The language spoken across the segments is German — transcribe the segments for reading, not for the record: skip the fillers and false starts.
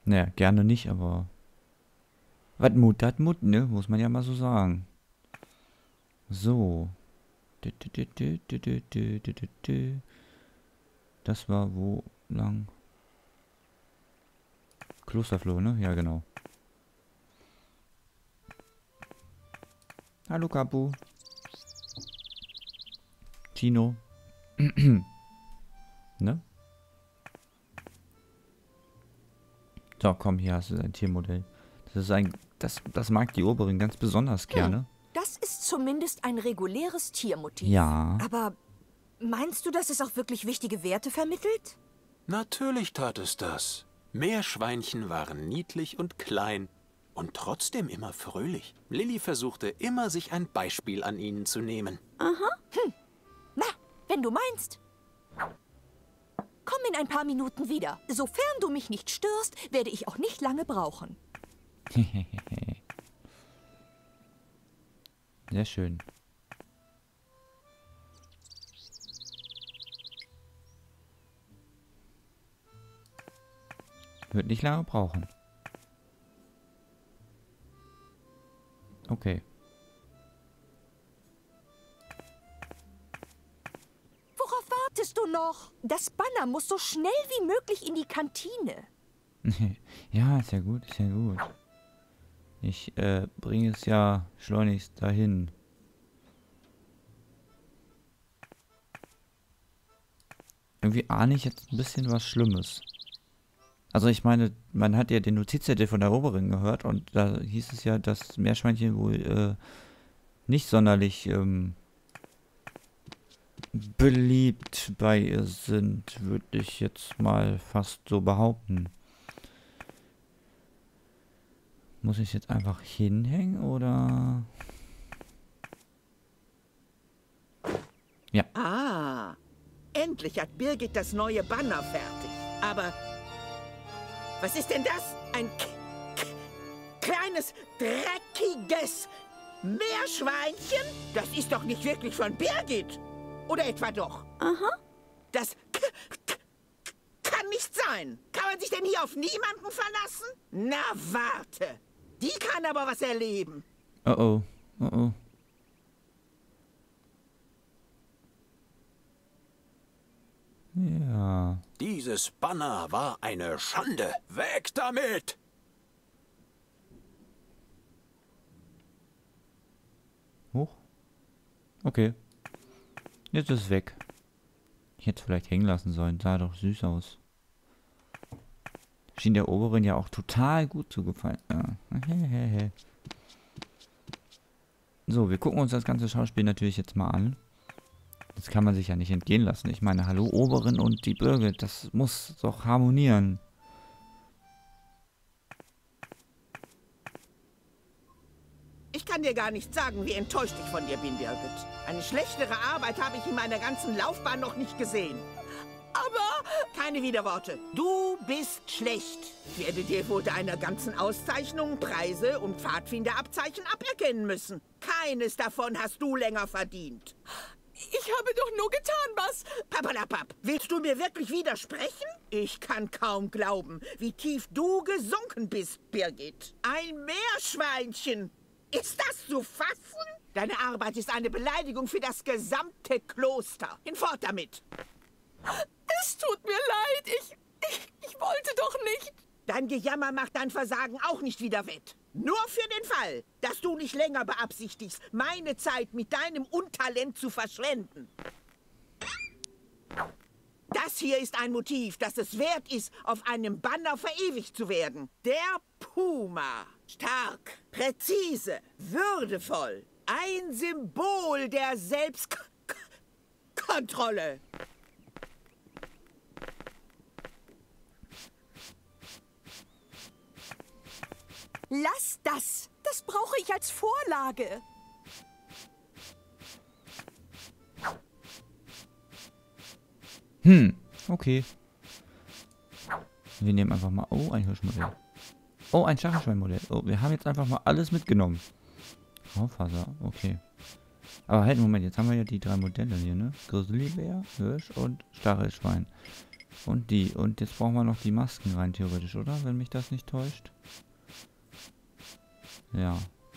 Naja, gerne nicht, aber was Mut hat Mut, ne? Muss man ja mal so sagen. So. Das war wo lang? Klosterfloh, ne? Ja, genau. Hallo, Kapu. Tino. Ne? So, komm, hier hast du dein Tiermodell. Das mag die Oberin ganz besonders gerne. Das ist zumindest ein reguläres Tiermotiv. Ja. Aber meinst du, dass es auch wirklich wichtige Werte vermittelt? Natürlich tat es das. Meerschweinchen waren niedlich und klein und trotzdem immer fröhlich. Lilly versuchte immer, sich ein Beispiel an ihnen zu nehmen. Na, wenn du meinst. Komm in ein paar Minuten wieder. Sofern du mich nicht störst, werde ich auch nicht lange brauchen. Sehr schön. Wird nicht lange brauchen. Okay. Worauf wartest du noch? Das Banner muss so schnell wie möglich in die Kantine. Ja, ist ja gut, ist ja gut. Ich bringe es ja schleunigst dahin. Irgendwie ahne ich jetzt ein bisschen was Schlimmes. Also ich meine, man hat ja den Notizzettel von der Oberin gehört und da hieß es ja, dass Meerschweinchen wohl nicht sonderlich beliebt bei ihr sind, würde ich jetzt mal fast so behaupten. Muss ich jetzt einfach hinhängen oder? Ja. Ah, endlich hat Birgit das neue Banner fertig. Aber was ist denn das? Ein kleines, dreckiges Meerschweinchen? Das ist doch nicht wirklich von Birgit. Oder etwa doch? Aha. Das kann nicht sein. Kann man sich denn hier auf niemanden verlassen? Na, warte. Die kann aber was erleben. Oh oh. Oh oh. Ja. Dieses Banner war eine Schande. Weg damit! Hoch. Okay. Jetzt ist es weg. Ich hätte es vielleicht hängen lassen sollen. Sah doch süß aus. Schien der Oberin ja auch total gut zu gefallen. Ja. So, wir gucken uns das ganze Schauspiel natürlich jetzt mal an. Das kann man sich ja nicht entgehen lassen. Ich meine, hallo Oberin und die Birgit, das muss doch harmonieren. Ich kann dir gar nicht sagen, wie enttäuscht ich von dir bin, Birgit. Eine schlechtere Arbeit habe ich in meiner ganzen Laufbahn noch nicht gesehen. Aber keine Widerworte. Du bist schlecht. Ich werde dir wohl deine ganzen Auszeichnungen, Preise und Pfadfinderabzeichen aberkennen müssen. Keines davon hast du länger verdient. Ich habe doch nur getan, was... Papalapap, willst du mir wirklich widersprechen? Ich kann kaum glauben, wie tief du gesunken bist, Birgit. Ein Meerschweinchen. Ist das zu fassen? Deine Arbeit ist eine Beleidigung für das gesamte Kloster. Hinfort damit. Es tut mir leid, ich wollte doch nicht. Dein Gejammer macht dein Versagen auch nicht wieder wett. Nur für den Fall, dass du nicht länger beabsichtigst, meine Zeit mit deinem Untalent zu verschwenden. Das hier ist ein Motiv, das es wert ist, auf einem Banner verewigt zu werden. Der Puma. Stark, präzise, würdevoll. Ein Symbol der Selbstkontrolle. Lass das. Das brauche ich als Vorlage. Okay. Wir nehmen einfach mal... Oh, ein Hirschmodell. Oh, ein Stachelschweinmodell. Oh, wir haben jetzt einfach mal alles mitgenommen. Raufaser, okay. Aber halt, Moment, jetzt haben wir ja die 3 Modelle hier, ne? Grizzlybär, Hirsch und Stachelschwein. Und die. Und jetzt brauchen wir noch die Masken rein, theoretisch, oder? Wenn mich das nicht täuscht. Ja.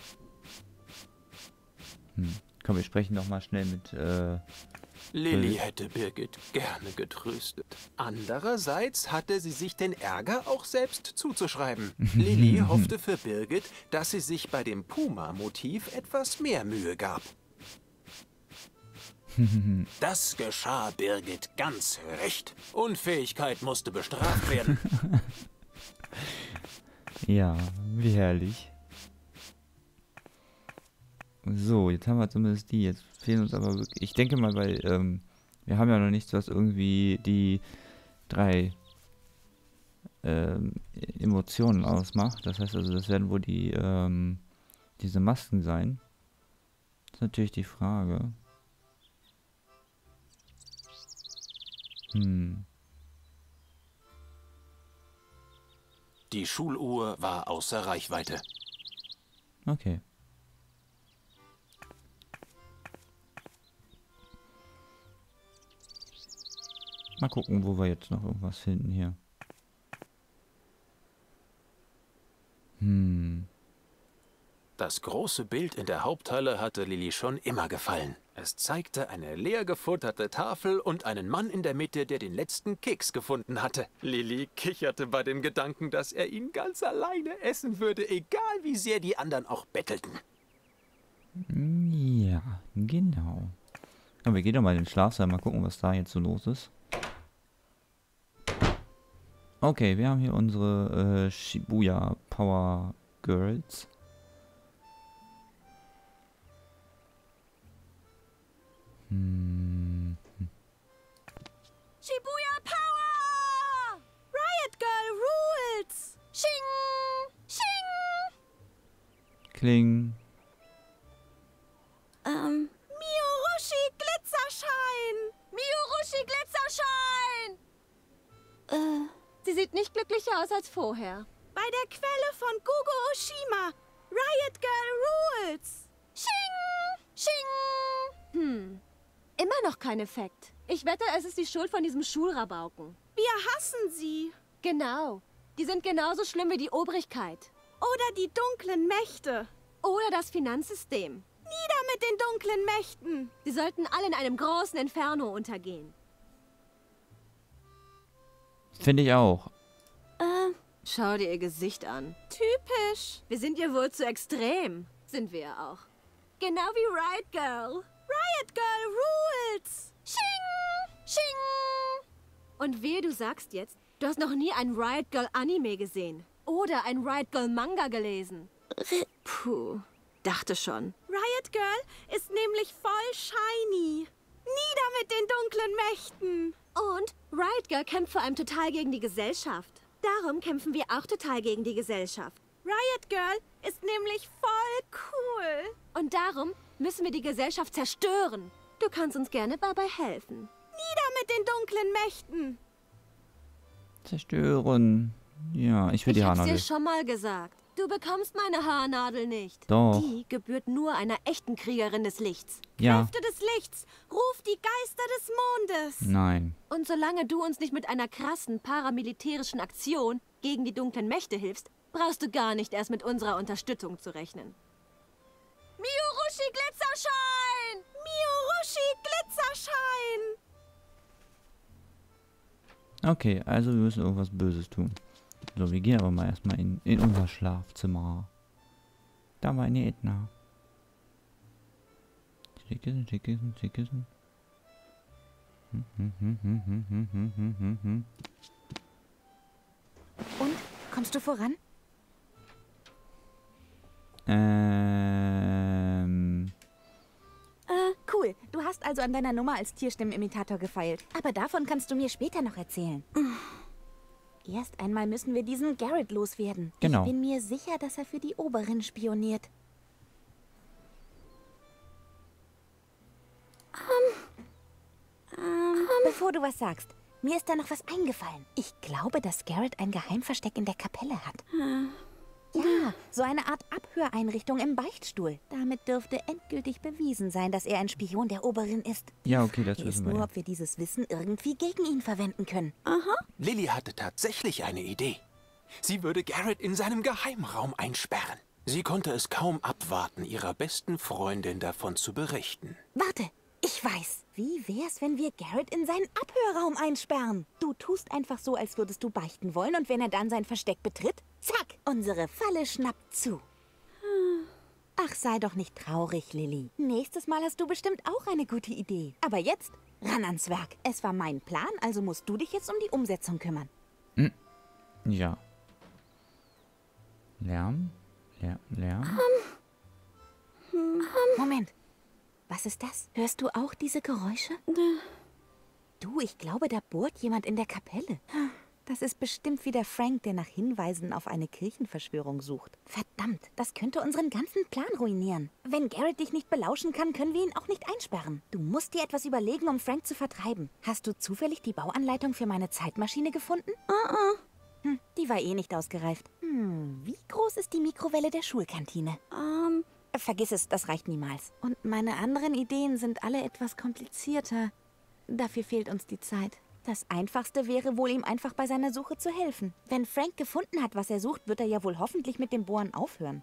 Komm, wir sprechen doch mal schnell mit, Lilly hätte Birgit gerne getröstet. Andererseits hatte sie sich den Ärger auch selbst zuzuschreiben. Lilly hoffte für Birgit, dass sie sich bei dem Puma-Motiv etwas mehr Mühe gab. Das geschah Birgit ganz recht. Unfähigkeit musste bestraft werden. Ja, wie herrlich. So, jetzt haben wir zumindest die. Jetzt fehlen uns aber wirklich... Ich denke mal, weil wir haben ja noch nichts, was irgendwie die 3 Emotionen ausmacht. Das heißt also, das werden wohl die diese Masken sein. Das ist natürlich die Frage. Die Schuluhr war außer Reichweite. Okay. Mal gucken, wo wir jetzt noch irgendwas finden hier. Das große Bild in der Haupthalle hatte Lilly schon immer gefallen. Es zeigte eine leer gefutterte Tafel und einen Mann in der Mitte, der den letzten Keks gefunden hatte. Lilly kicherte bei dem Gedanken, dass er ihn ganz alleine essen würde, egal wie sehr die anderen auch bettelten. Ja, genau. Aber wir gehen doch mal in den Schlafsaal, mal gucken, was da jetzt so los ist. Okay, wir haben hier unsere Shibuya Power Girls. Shibuya Power! Riot Girl rules! Shing! Shing! Kling. Miyorushi Glitzerschein! Miyorushi Glitzerschein! Sie sieht nicht glücklicher aus als vorher. Bei der Quelle von Gugo Oshima! Riot Girl rules! Shing! Shing! Immer noch kein Effekt. Ich wette, es ist die Schuld von diesem Schulrabauken. Wir hassen sie! Genau. Die sind genauso schlimm wie die Obrigkeit. Oder die dunklen Mächte! Oder das Finanzsystem. Nieder mit den dunklen Mächten! Sie sollten alle in einem großen Inferno untergehen. Finde ich auch. Schau dir ihr Gesicht an. Typisch! Wir sind ihr wohl zu extrem. Sind wir ja auch. Genau wie Riot Girl. Riot Girl rules! Shing! Shing! Und wehe, du sagst jetzt, du hast noch nie ein Riot Girl Anime gesehen. Oder ein Riot Girl Manga gelesen. Puh, dachte schon. Riot Girl ist nämlich voll shiny. Nieder mit den dunklen Mächten! Und Riot Girl kämpft vor allem total gegen die Gesellschaft. Darum kämpfen wir auch total gegen die Gesellschaft. Riot Girl ist nämlich voll cool. Und darum müssen wir die Gesellschaft zerstören. Du kannst uns gerne dabei helfen. Nieder mit den dunklen Mächten! Zerstören. Ja, ich will die Ich hab's Haarnadel. dir schon mal gesagt. Du bekommst meine Haarnadel nicht. Doch. Die gebührt nur einer echten Kriegerin des Lichts. Ja. Kräfte des Lichts, ruf die Geister des Mondes! Nein. Und solange du uns nicht mit einer krassen paramilitärischen Aktion gegen die dunklen Mächte hilfst, brauchst du gar nicht erst mit unserer Unterstützung zu rechnen. Miyorushi Glitzerschein! Miyorushi Glitzerschein! Okay, also wir müssen irgendwas Böses tun. So, wir gehen aber mal erstmal in unser Schlafzimmer. Da war eine Edna. Schickkissen, Schickkissen, Schickkissen. Und? Kommst du voran? Cool. Du hast also an deiner Nummer als Tierstimmenimitator gefeilt. Aber davon kannst du mir später noch erzählen. Erst einmal müssen wir diesen Garrett loswerden. Genau. Ich bin mir sicher, dass er für die Oberin spioniert. Bevor du was sagst, mir ist da noch was eingefallen. Ich glaube, dass Garrett ein Geheimversteck in der Kapelle hat. Ja, Ja, so eine Art Abhöreinrichtung im Beichtstuhl. Damit dürfte endgültig bewiesen sein, dass er ein Spion der Oberin ist. Ja, okay, das Frage ist wissen wir. nur, Ja. ob wir dieses Wissen irgendwie gegen ihn verwenden können. Lily hatte tatsächlich eine Idee. Sie würde Garrett in seinem Geheimraum einsperren. Sie konnte es kaum abwarten, ihrer besten Freundin davon zu berichten. Warte, ich weiß. Wie wär's, wenn wir Garrett in seinen Abhörraum einsperren? Du tust einfach so, als würdest du beichten wollen, und wenn er dann sein Versteck betritt, zack, unsere Falle schnappt zu. Ach, sei doch nicht traurig, Lilly. Nächstes Mal hast du bestimmt auch eine gute Idee. Aber jetzt, ran ans Werk. Es war mein Plan, also musst du dich jetzt um die Umsetzung kümmern. Ja. Lärm? Lärm? Moment. Was ist das? Hörst du auch diese Geräusche? Du, ich glaube, da bohrt jemand in der Kapelle. Das ist bestimmt wieder Frank, der nach Hinweisen auf eine Kirchenverschwörung sucht. Verdammt, das könnte unseren ganzen Plan ruinieren. Wenn Garrett dich nicht belauschen kann, können wir ihn auch nicht einsperren. Du musst dir etwas überlegen, um Frank zu vertreiben. Hast du zufällig die Bauanleitung für meine Zeitmaschine gefunden? Die war eh nicht ausgereift. Wie groß ist die Mikrowelle der Schulkantine? Vergiss es, das reicht niemals. Und meine anderen Ideen sind alle etwas komplizierter. Dafür fehlt uns die Zeit. Das Einfachste wäre wohl, ihm einfach bei seiner Suche zu helfen. Wenn Frank gefunden hat, was er sucht, wird er ja wohl hoffentlich mit dem Bohren aufhören.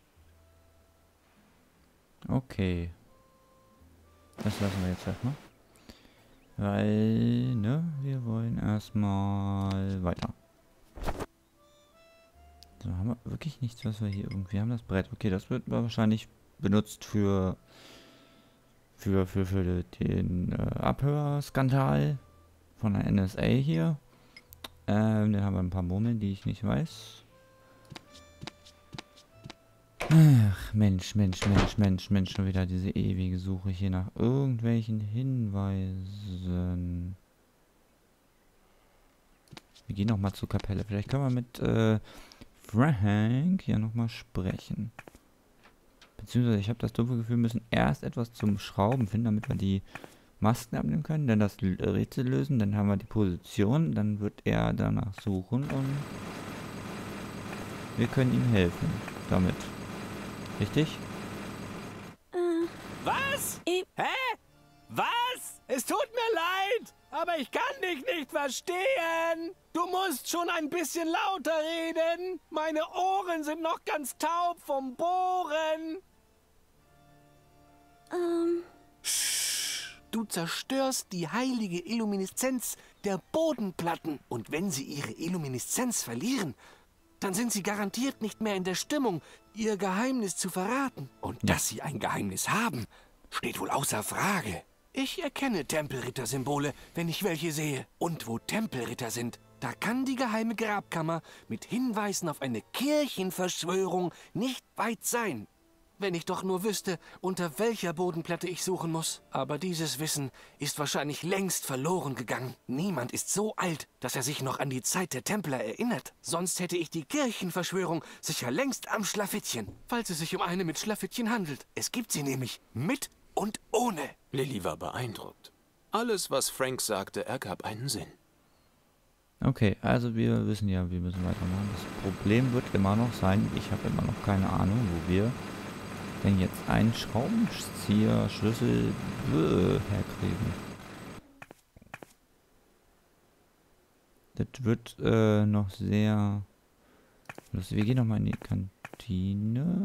Okay. Das lassen wir jetzt erstmal. Weil, ne, wir wollen erstmal weiter. So, haben wir wirklich nichts, was wir hier irgendwie haben. Das Brett. Okay, das wird wahrscheinlich benutzt für den Abhörskandal von der NSA hier. Dann haben wir ein paar Murmeln, die ich nicht weiß. Ach, Mensch, schon wieder diese ewige Suche hier nach irgendwelchen Hinweisen. Wir gehen nochmal zur Kapelle. Vielleicht können wir mit Frank hier nochmal sprechen. Beziehungsweise ich habe das dumme Gefühl, wir müssen erst etwas zum Schrauben finden, damit wir die Masken abnehmen können, dann das Rätsel lösen, dann haben wir die Position, dann wird er danach suchen und wir können ihm helfen damit. Richtig? Was? Hä? Was? Es tut mir leid, aber ich kann dich nicht verstehen. Du musst schon ein bisschen lauter reden. Meine Ohren sind noch ganz taub vom Bohren. Du zerstörst die heilige Illumineszenz der Bodenplatten. Und wenn sie ihre Illumineszenz verlieren, dann sind sie garantiert nicht mehr in der Stimmung, ihr Geheimnis zu verraten. Und dass sie ein Geheimnis haben, steht wohl außer Frage. Ich erkenne Tempelritter-Symbole, wenn ich welche sehe. Und wo Tempelritter sind, da kann die geheime Grabkammer mit Hinweisen auf eine Kirchenverschwörung nicht weit sein. Wenn ich doch nur wüsste, unter welcher Bodenplatte ich suchen muss. Aber dieses Wissen ist wahrscheinlich längst verloren gegangen. Niemand ist so alt, dass er sich noch an die Zeit der Templer erinnert. Sonst hätte ich die Kirchenverschwörung sicher längst am Schlafittchen. Falls es sich um eine mit Schlafittchen handelt. Es gibt sie nämlich mit und ohne. Lily war beeindruckt. Alles, was Frank sagte, ergab einen Sinn. Okay, also wir wissen ja, wir müssen weitermachen. Das Problem wird immer noch sein, ich habe immer noch keine Ahnung, wo wir denn jetzt einen Schraubenzieher-Schlüssel herkriegen. Das wird noch sehr lustig. Wir gehen nochmal in die Kantine.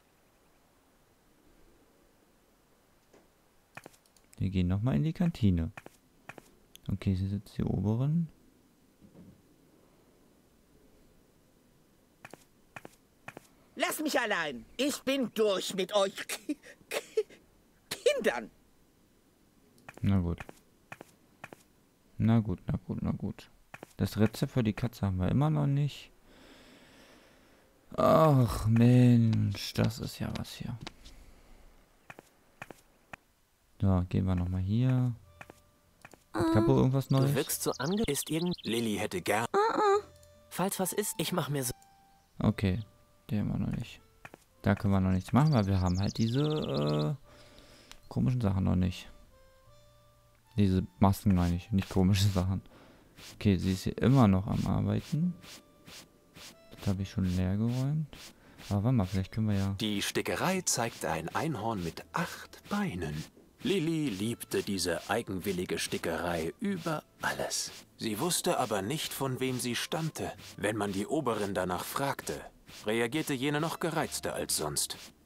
Wir gehen nochmal in die Kantine. Okay, sie sitzt hier oberen. Lass mich allein. Ich bin durch mit euch Kindern. Na gut. Na gut. Das Rezept für die Katze haben wir immer noch nicht. Ach Mensch, das ist ja was hier. So, gehen wir nochmal hier. Hat Kapo irgendwas Neues? Du wirkst so ist irgend... Lily hätte gern... Falls was ist, ich mach mir so... Okay, der haben wir noch nicht. Da können wir noch nichts machen, weil wir haben halt diese komischen Sachen noch nicht. Diese Masken meine ich, nicht komische Sachen. Okay, sie ist hier immer noch am Arbeiten. Das habe ich schon leer geräumt. Aber warte mal, vielleicht können wir ja... Die Stickerei zeigte ein Einhorn mit 8 Beinen. Lilli liebte diese eigenwillige Stickerei über alles. Sie wusste aber nicht, von wem sie stammte. Wenn man die Oberin danach fragte, reagierte jene noch gereizter als sonst.